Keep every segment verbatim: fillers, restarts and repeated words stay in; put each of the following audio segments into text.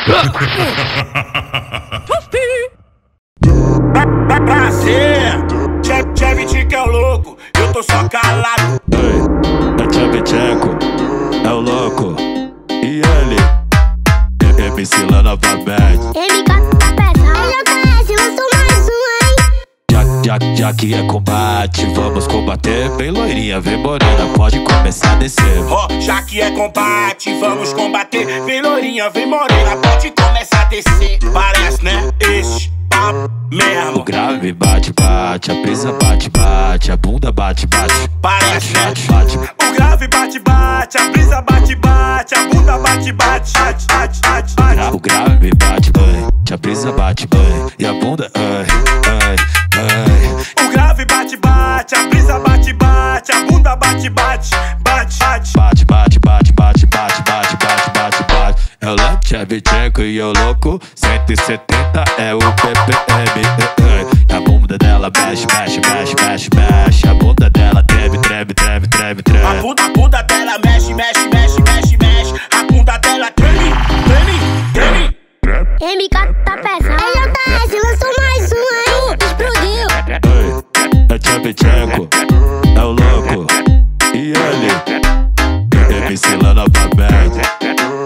Prazer, Chevy que é o louco, eu tô só calado. Ei, é Tchavchenko, é o louco. E ele, M C lá novamente. M K tá peça, L J S lançou mais um, hein? Já, já, já que é combate, vamos combater. Vem loirinha, vem morena, pode começar a descer. Ó, oh, já que é combate, vamos combater. Vem loirinha, vem morena, pode começar a descer. Parece, né? Esse papo mesmo. O grave bate, bate, a brisa bate, bate, a bunda bate, bate. Parece, né? Bate, bate. O grave bate, bate, a brisa bate, bate, a bunda bate, bate, bate, bate, bate, bate. O grave bate, bate, a brisa bate, bate, e a bunda, ai, ai, ai. O grave bate, bate, a brisa bate, bate, a bunda bate, bate, bate, bate. Bate, bate, bate, bate, bate, bate, bate, bate, bate. Ela é Tchavchenko e eu louco, cento e setenta é o P P M. E a bunda dela mexe, mexe, mexe, mexe, mexe. A bunda dela treme, treme, treme, treme, treme. A bunda, a bunda dela mexe, mexe, mexe, mexe, mexe. A bunda dela treme, treme, treme. M K tá peça, L J S lançou mais um, hein? Explodiu. Ei, é Tchavchenko, é o louco. E ele, M C lá novamente.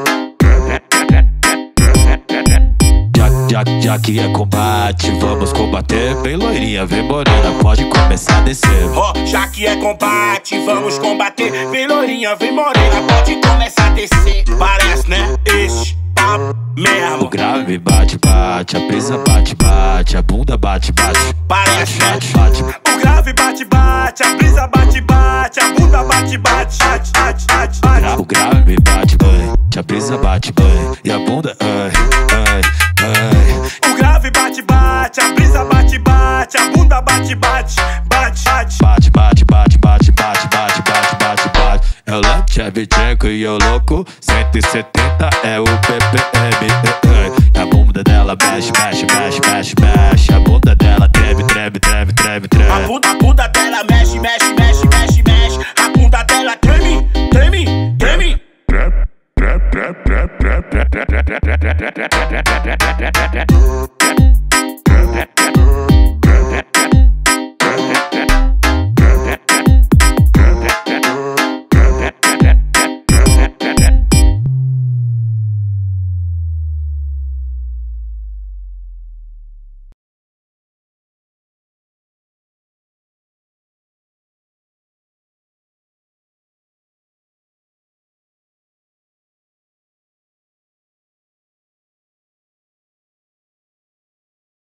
Já, já que é combate, vamos combater. Vem loirinha, vem morena, pode começar a descer. Ó, oh, já que é combate, vamos combater. Vem loirinha, vem morena, pode começar a descer. Parece, né? Esse papo mesmo. O grave bate, bate, a brisa bate, bate, a bunda bate, bate. Parece, né? Bate, o grave bate, bate, a brisa bate, bate, a bunda bate, bate, bate, bate, bate, bate. O grave bate, bate, a brisa bate, bate, e a bunda, ai, ai, ai. O grave bate, bate, a brisa bate, bate, a bunda bate, bate, bate, bate. Bate, bate, bate, bate, bate, bate, bate, bate, bate. Ela é Tchavchenko e eu louco, cento e setenta é o P P M. E a bunda dela mexe, mexe, mexe, mexe, mexe. A bunda dela treme, treme, treme, treme, treme. A bunda, a bunda dela mexe, mexe, mexe, mexe, mexe. A bunda dela treme, treme, treme. Trap,